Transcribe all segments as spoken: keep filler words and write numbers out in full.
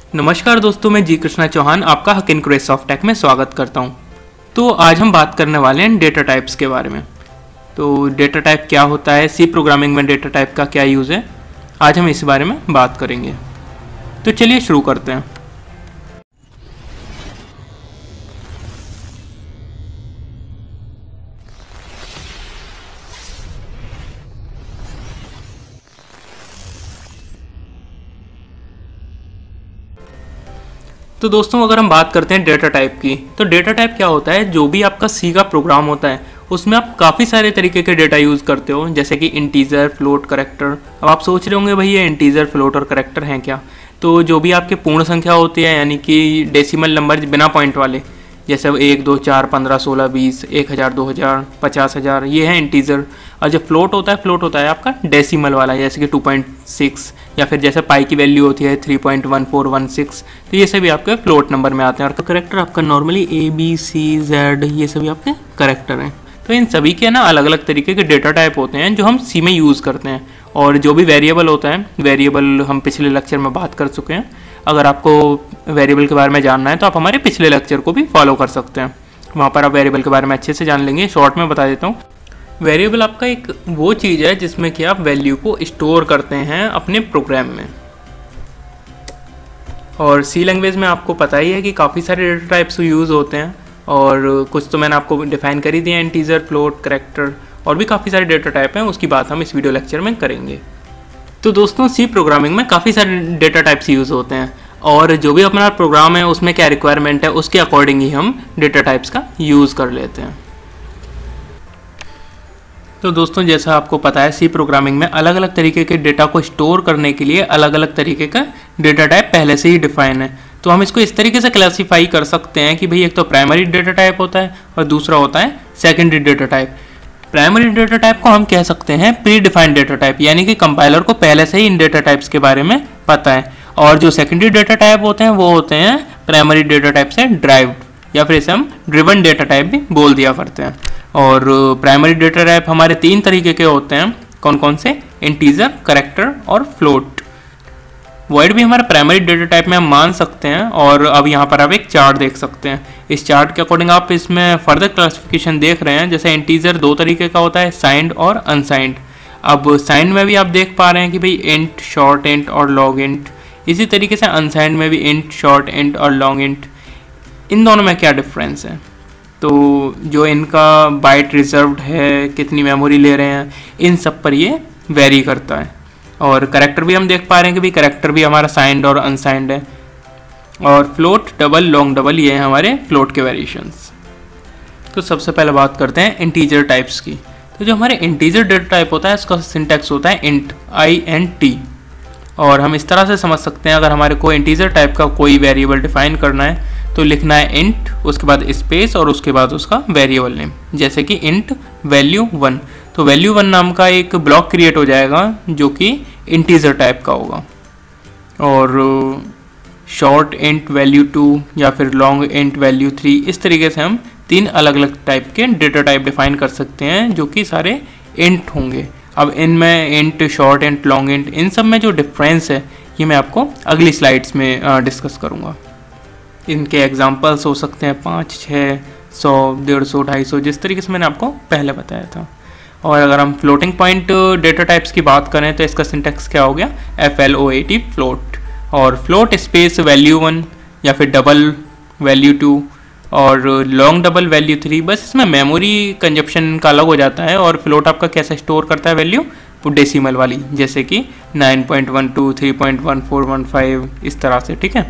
नमस्कार दोस्तों, मैं जी कृष्णा चौहान आपका हक इन क्रेज सॉफ्ट टेक में स्वागत करता हूं। तो आज हम बात करने वाले हैं डेटा टाइप्स के बारे में। तो डेटा टाइप क्या होता है, सी प्रोग्रामिंग में डेटा टाइप का क्या यूज़ है, आज हम इस बारे में बात करेंगे। तो चलिए शुरू करते हैं। तो दोस्तों, अगर हम बात करते हैं डेटा टाइप की, तो डेटा टाइप क्या होता है, जो भी आपका सी का प्रोग्राम होता है उसमें आप काफ़ी सारे तरीके के डेटा यूज़ करते हो, जैसे कि इंटीजर, फ्लोट, करेक्टर। अब आप सोच रहे होंगे भाई ये इंटीजर, फ्लोट और करेक्टर हैं क्या। तो जो भी आपके पूर्ण संख्या होती है, यानी कि डेसिमल नंबर बिना पॉइंट वाले, जैसे एक दो चार पंद्रह सोलह बीस एक हज़ार दो हज़ार पचास हज़ार, ये है इंटीजर। और जब फ्लोट होता है, फ्लोट होता है आपका डेसिमल वाला, जैसे कि टू पॉइंट सिक्स, या फिर जैसे पाई की वैल्यू होती है three point one four one six. तो ये सभी आपके फ्लोट नंबर में आते हैं। और करेक्टर आपका normally A B C Z, ये सभी आपके करेक्टर हैं। तो इन सभी के ना अलग अलग तरीके के डेटा टाइप होते हैं जो हम सी में यूज़ करते हैं। और जो भी वेरिएबल होता है, वेरिएबल हम पिछले लेक्चर में बात कर चुके हैं। अगर आपको वेरिएबल के बारे में जानना है तो आप हमारे पिछले लेक्चर को भी फॉलो कर सकते हैं, वहाँ पर आप वेरिएबल के बारे में अच्छे से जान लेंगे। शॉर्ट में बता देता हूँ, वेरिएबल आपका एक वो चीज़ है जिसमें कि आप वैल्यू को स्टोर करते हैं अपने प्रोग्राम में। और सी लैंग्वेज में आपको पता ही है कि काफ़ी सारे डेटा टाइप्स यूज़ होते हैं, और कुछ तो मैंने आपको डिफाइन कर ही दिए हैं, इंटीजर, फ्लोट, करेक्टर, और भी काफ़ी सारे डेटा टाइप हैं, उसकी बात हम इस वीडियो लेक्चर में करेंगे। तो दोस्तों, सी प्रोग्रामिंग में काफ़ी सारे डेटा टाइप्स यूज़ होते हैं, और जो भी अपना प्रोग्राम है उसमें क्या रिक्वायरमेंट है उसके अकॉर्डिंग ही हम डेटा टाइप्स का यूज़ कर लेते हैं। तो दोस्तों, जैसा आपको पता है, सी प्रोग्रामिंग में अलग अलग तरीके के डेटा को स्टोर करने के लिए अलग अलग तरीके का डेटा टाइप पहले से ही डिफाइन है। तो हम इसको इस तरीके से क्लासीफाई कर सकते हैं कि भाई एक तो प्राइमरी डेटा टाइप होता है और दूसरा होता है secondary data type. Primary data type को हम कह सकते हैं प्री डिफाइंड डेटा टाइप, यानी कि कंपाइलर को पहले से ही इन डेटा टाइप्स के बारे में पता है। और जो सेकेंडरी डेटा टाइप होते हैं वो होते हैं प्राइमरी डेटा टाइप से ड्राइव्ड, या फिर इसे हम ड्रिवन डेटा टाइप भी बोल दिया करते हैं। और प्राइमरी डेटा टाइप हमारे तीन तरीके के होते हैं, कौन कौन से, इंटीजर, करेक्टर और फ्लोट। वॉइड भी हमारे प्राइमरी डेटा टाइप में हम मान सकते हैं। और अब यहाँ पर आप एक चार्ट देख सकते हैं, इस चार्ट के अकॉर्डिंग आप इसमें फर्दर क्लासिफिकेशन देख रहे हैं। जैसे इंटीजर दो तरीके का होता है, साइंड और अनसाइंड। अब साइंड में भी आप देख पा रहे हैं कि भाई इंट, शॉर्ट इंट और लॉन्ग इंट। इसी तरीके से अनसाइंड में भी इंट, शॉर्ट इंट और लॉन्ग इंट। इन दोनों में क्या डिफरेंस है, तो जो इनका बाइट रिजर्व्ड है, कितनी मेमोरी ले रहे हैं, इन सब पर ये वेरी करता है। और करेक्टर भी हम देख पा रहे हैं कि भाई करेक्टर भी हमारा साइंड और अनसाइंड है। और फ्लोट, डबल, लॉन्ग डबल, ये हैं हमारे फ्लोट के वेरिएशंस। तो सबसे पहले बात करते हैं इंटीजर टाइप्स की। तो जो हमारे इंटीजर डेटा टाइप होता है उसका सिंटैक्स होता है इंट, आई एन टी। और हम इस तरह से समझ सकते हैं, अगर हमारे को इंटीजर टाइप का कोई वेरिएबल डिफाइन करना है तो लिखना है इंट, उसके बाद स्पेस और उसके बाद उसका वेरिएबल नेम, जैसे कि इंट वैल्यू वन। तो वैल्यू वन नाम का एक ब्लॉक क्रिएट हो जाएगा जो कि इंटीजर टाइप का होगा। और शॉर्ट इंट वैल्यू टू या फिर लॉन्ग इंट वैल्यू थ्री, इस तरीके से हम तीन अलग अलग टाइप के डेटा टाइप डिफाइन कर सकते हैं जो कि सारे इंट होंगे। अब इनमें int, short int, long int, इन सब में जो डिफरेंस है ये मैं आपको अगली स्लाइड्स में डिस्कस करूँगा। इनके एग्जाम्पल्स हो सकते हैं पाँच, छः, सौ, डेढ़ सौ, ढाई सौ, जिस तरीके से मैंने आपको पहले बताया था। और अगर हम फ्लोटिंग पॉइंट डेटा टाइप्स की बात करें तो इसका सिंटैक्स क्या हो गया, F L O A T, float. और फ्लोट स्पेस वैल्यू वन या फिर डबल वैल्यू टू और लॉन्ग डबल वैल्यू थ्री। बस इसमें मेमोरी कंजप्शन का अलग हो जाता है। और फ्लोट आपका कैसे स्टोर करता है वैल्यू, डेसिमल वाली, जैसे कि nine point one two, three point one four one five, इस तरह से, ठीक है।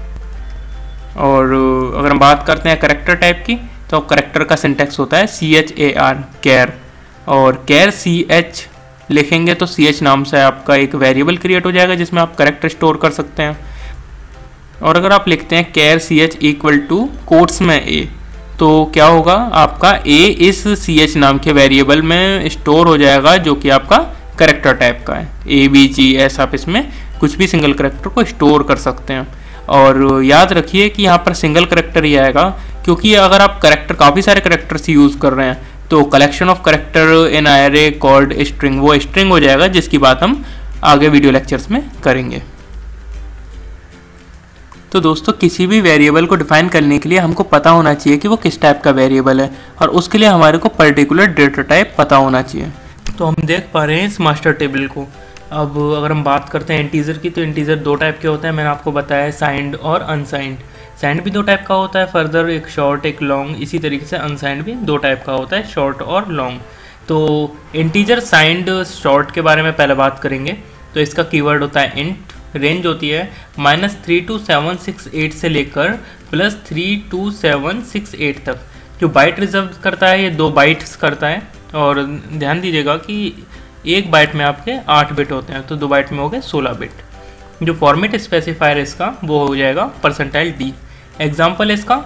और अगर हम बात करते हैं करेक्टर टाइप की, तो करेक्टर का सिंटैक्स होता है सी एच ए आर, कैर। और कैर सी एच लिखेंगे तो सी एच नाम से आपका एक वेरिएबल क्रिएट हो जाएगा जिसमें आप करेक्टर स्टोर कर सकते हैं। और अगर आप लिखते हैं char C H equal to quotes में ए, तो क्या होगा, आपका ए इस सी एच नाम के वेरिएबल में स्टोर हो जाएगा जो कि आपका करेक्टर टाइप का है। ए बी जी एस, आप इसमें कुछ भी सिंगल करेक्टर को स्टोर कर सकते हैं। और याद रखिए कि यहाँ पर सिंगल करेक्टर ही आएगा, क्योंकि अगर आप करेक्टर काफ़ी सारे करेक्टर्स यूज़ कर रहे हैं तो collection of character in array called string, वो स्ट्रिंग हो जाएगा, जिसकी बात हम आगे वीडियो लेक्चर्स में करेंगे। तो दोस्तों किसी भी वेरिएबल को डिफाइन करने के लिए हमको पता होना चाहिए कि वो किस टाइप का वेरिएबल है, और उसके लिए हमारे को पर्टिकुलर डेटा टाइप पता होना चाहिए। तो हम देख पा रहे हैं इस मास्टर टेबल को। अब अगर हम बात करते हैं इंटीजर की, तो इंटीजर दो टाइप के होते हैं, मैंने आपको बताया साइंड और अनसाइंड। साइंड भी दो टाइप का होता है फर्दर, एक शॉर्ट एक लॉन्ग। इसी तरीके से अनसाइंड भी दो टाइप का होता है, शॉर्ट और लॉन्ग। तो इंटीजर साइंड शॉर्ट के बारे में पहले बात करेंगे। तो इसका कीवर्ड होता है इंट। रेंज होती है minus three two seven six eight से लेकर plus three two seven six eight तक। जो बाइट रिजर्व करता है ये दो बाइट्स करता है, और ध्यान दीजिएगा कि एक बाइट में आपके आठ बिट होते हैं, तो दो बाइट में हो गए सोलह बिट। जो फॉर्मेट स्पेसिफायर है इसका वो हो जाएगा परसेंटाइल डी। एग्जाम्पल है इसका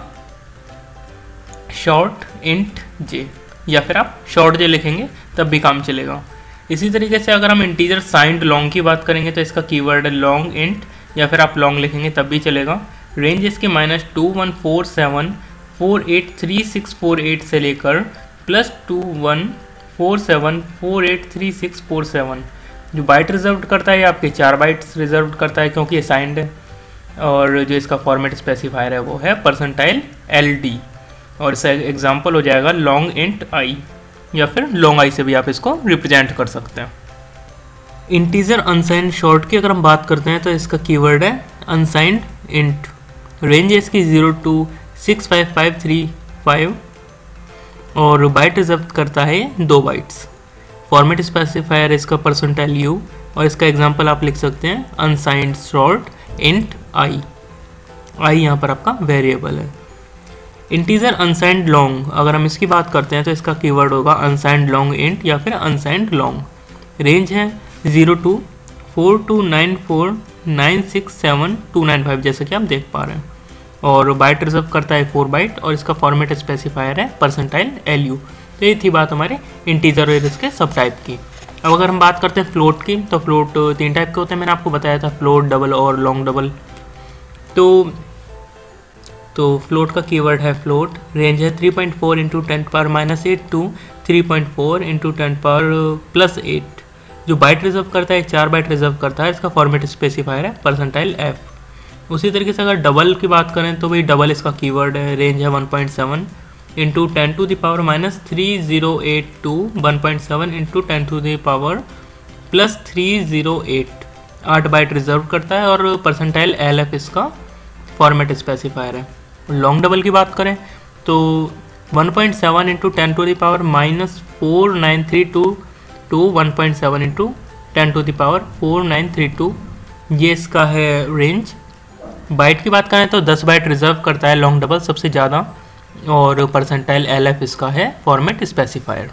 शॉर्ट इंट जे, या फिर आप शॉर्ट जे लिखेंगे तब भी काम चलेगा। इसी तरीके से अगर हम इंटीजर साइंड लॉन्ग की बात करेंगे तो इसका कीवर्ड है लॉन्ग इंट, या फिर आप लॉन्ग लिखेंगे तब भी चलेगा। रेंज इसकी minus two one four seven four eight three six four eight से लेकर plus two one four seven four eight three six four seven. जो बाइट रिजर्व करता है ये आपके चार बाइट्स रिजर्व करता है क्योंकि ये साइंड है। और जो इसका फॉर्मेट स्पेसिफायर है वो है परसेंटाइल एल डी, और इसका एग्जाम्पल हो जाएगा लॉन्ग इंट आई, या फिर लॉन्ग आई से भी आप इसको रिप्रेजेंट कर सकते हैं। इंटीजर अनसाइंड शॉर्ट की अगर हम बात करते हैं तो इसका कीवर्ड है अनसाइंड इंट। रेंज है इसकी zero two six five five three five, और बाइट रिजर्व करता है दो बाइट्स। फॉर्मेट स्पेसिफायर इसका परसेंटाइल यू, और इसका एग्जांपल आप लिख सकते हैं unsigned short int I. I यहाँ पर आपका वेरिएबल है। इंटीजर अनसाइंड लॉन्ग अगर हम इसकी बात करते हैं तो इसका कीवर्ड होगा अनसाइंड लॉन्ग इंट, या फिर अनसाइंड लॉन्ग। रेंज है zero two four two nine four nine six seven two nine five, जैसे कि आप देख पा रहे हैं, और बाइट रिजर्व करता है फोर बाइट, और इसका फॉर्मेट स्पेसिफायर है परसेंटाइल एल यू। तो ये थी बात हमारे इंटीजर और इसके सब टाइप की। अब अगर हम बात करते हैं फ्लोट की, तो फ्लोट तीन टाइप के होते हैं, मैंने आपको बताया था, फ्लोट, डबल और लॉन्ग डबल। तो तो फ्लोट का कीवर्ड है फ्लोट। रेंज है three point four into ten power minus eight to three point four into ten power plus eight. जो बाइट रिजर्व करता है चार बाइट रिजर्व करता है, इसका फॉर्मेट स्पेसिफायर है परसेंटाइल एफ। उसी तरीके से अगर डबल की बात करें तो भाई डबल इसका कीवर्ड है। रेंज है one point seven into ten to the power minus three zero eight to one point seven into ten to the power plus three zero eight. आठ बाइट रिजर्व करता है, और परसेंटाइल एल एफ इसका format specifier है। Long double की बात करें तो one point seven into ten to the power minus four nine three two to one point seven into ten to the power four nine three two, ये इसका है range. Bite की बात करें तो दस बाइट रिजर्व करता है लॉन्ग डबल सबसे ज़्यादा, और परसेंटाइल एल एफ इसका है फॉर्मेट स्पेसिफायर।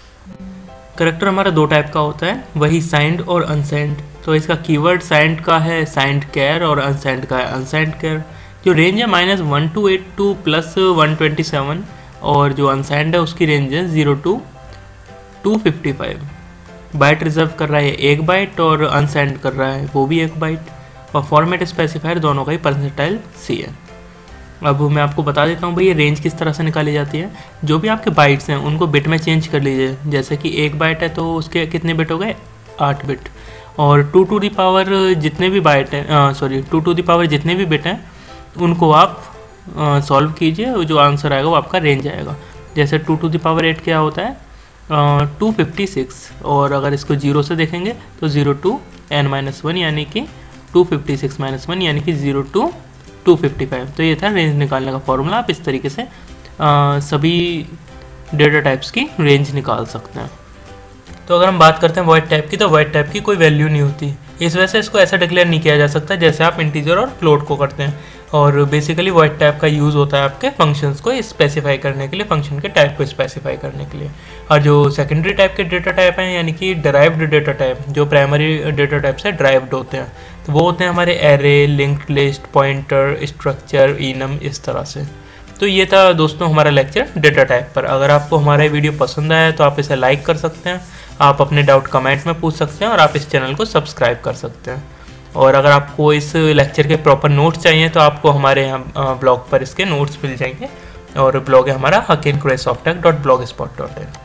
करेक्टर हमारा दो टाइप का होता है, वही साइंड और अनसाइंड। तो इसका कीवर्ड साइंड का है साइंड केयर, और अनसाइंड का है अनसाइंड केयर। जो रेंज है minus one two eight to plus one twenty seven, और जो अनसाइंड है उसकी रेंज है zero to two fifty five. Byte reserve कर रहा है एक बाइट, और अनसाइंड कर रहा है वो भी एक बाइट, और फॉर्मेट स्पेसिफायर दोनों का ही परसेंटाइल सी है। अब मैं आपको बता देता हूँ भाई ये रेंज किस तरह से निकाली जाती है। जो भी आपके बाइट्स हैं उनको बिट में चेंज कर लीजिए। जैसे कि एक बाइट है तो उसके कितने बिट हो गए, आठ बिट, और टू टू दी पावर जितने भी बाइट हैं, sorry two to the power जितने भी बिट हैं उनको आप सॉल्व कीजिए, जो आंसर आएगा वो आपका रेंज आएगा। जैसे two to the power eight क्या होता है, टू फिफ्टी सिक्स, और अगर इसको जीरो से देखेंगे तो zero to N minus one, यानी कि two fifty six minus one, यानी कि zero to two fifty five. तो ये था रेंज निकालने का फॉर्मूला। आप इस तरीके से आ, सभी डेटा टाइप्स की रेंज निकाल सकते हैं। तो अगर हम बात करते हैं वॉइड टाइप की, तो वॉइड टाइप की कोई वैल्यू नहीं होती, इस वजह से इसको ऐसा डिक्लेयर नहीं किया जा सकता जैसे आप इंटीजर और फ्लोट को करते हैं। और बेसिकली वॉइड टाइप का यूज़ होता है आपके फंक्शंस को स्पेसिफाई करने के लिए, फंक्शन के टाइप को स्पेसिफाई करने के लिए। और जो सेकेंडरी टाइप के डेटा टाइप हैं, यानी कि डिराइव्ड डेटा टाइप, जो प्राइमरी डेटा टाइप से डिराइव्ड होते हैं, तो वो होते हैं हमारे array, linked list, pointer, structure, enum, इस तरह से। तो ये था दोस्तों हमारा लेक्चर डेटा टाइप पर। अगर आपको हमारा वीडियो पसंद आया तो आप इसे लाइक कर सकते हैं, आप अपने डाउट कमेंट में पूछ सकते हैं, और आप इस चैनल को सब्सक्राइब कर सकते हैं। और अगर आपको इस लेक्चर के प्रॉपर नोट्स चाहिए तो आपको हमारे यहाँ ब्लॉग पर इसके नोट्स मिल जाएंगे, और ब्लॉग है हमारा Hakeen Quraish softtech dot blogspot dot in.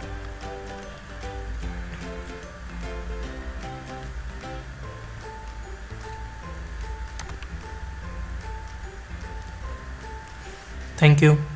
Thank you.